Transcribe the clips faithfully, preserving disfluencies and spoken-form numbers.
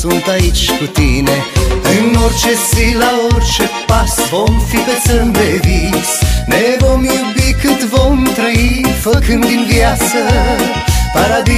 sunt aici cu tine. În orice zi, la orice pas, vom fi pe țărm de vis. Ne vom iubi cât vom trăi, făcând din viață paradis.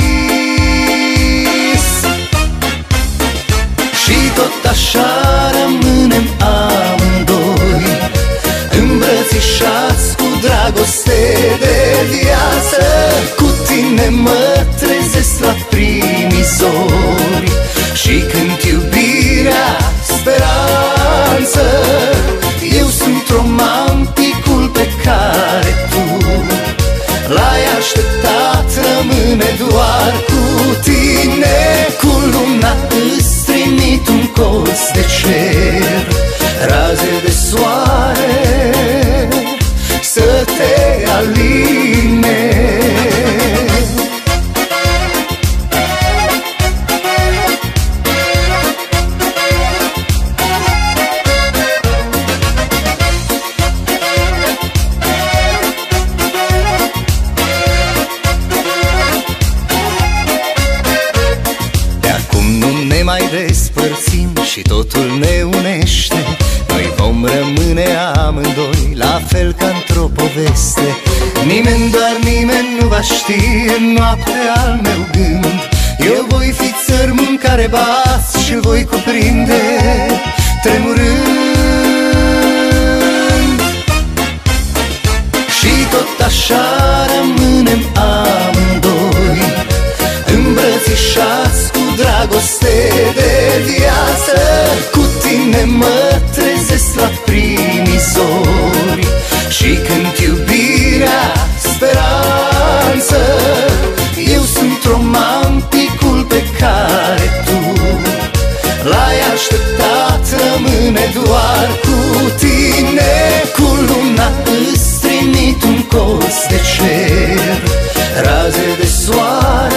Și tot așa rămânem amândoi, îmbrățișați cu dragoste de viață. Cu tine mă trezesc la primii zori și cânt iubirea, speranță. Eu sunt romanticul pe care tu l-ai așteptat, rămâne doar cu tine. Cu luna îți trimit un colț de cer, raze de soare să te aline. Mai despărțim și totul ne unește. Noi vom rămâne amândoi, la fel ca într-o poveste. Nimeni, doar nimeni nu va ști în noaptea al meu gând. Eu voi fi țărmul în care bați și-l voi cuprinde tremurând. Și tot așa rămânem amândoi, îmbrățișați cu dragoste de viață. Cu tine mă trezesc la primii zori și cânt iubirea, speranță. Eu sunt romanticul pe care tu l-ai așteptat, rămâne doar cu tine. Cu luna îți trimit un colț de cer, raze de soare